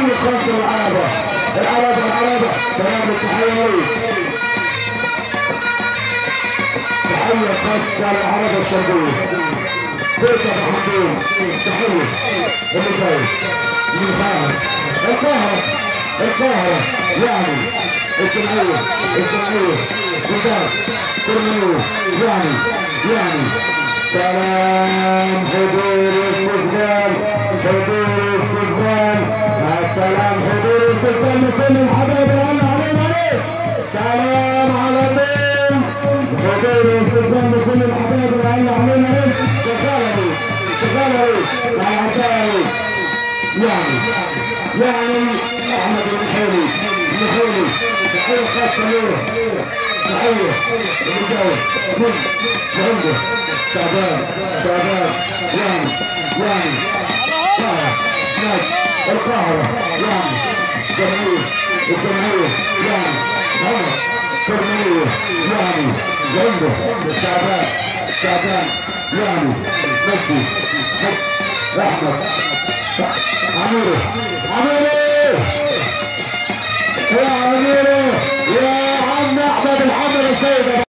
تحيه خاصه للعربه العربه سلام التحيه ليك تحيه خاصه للعربه الشرقيه بيت ابو حمدين تحيه اللي جاي من القاهره يعني الجمعيه وداد ترميه يعني سلام حضور استقبال سلام حضور استقبال لكل الحبايب اللي علينا ناس سلام على طول حضور استقبال لكل الحبايب اللي علينا ناس شغاله ريس مع العساير يعني احمد المحيلي تحيه خاصه له تحيه اللي جاي من عنده شعبان يعني القاهرة يعني الجمهورية يعني عمر ترمية يعني عنده شعبان يعني ميسي احمد عميرو يا عميرو يا عم احمد الحمد السيد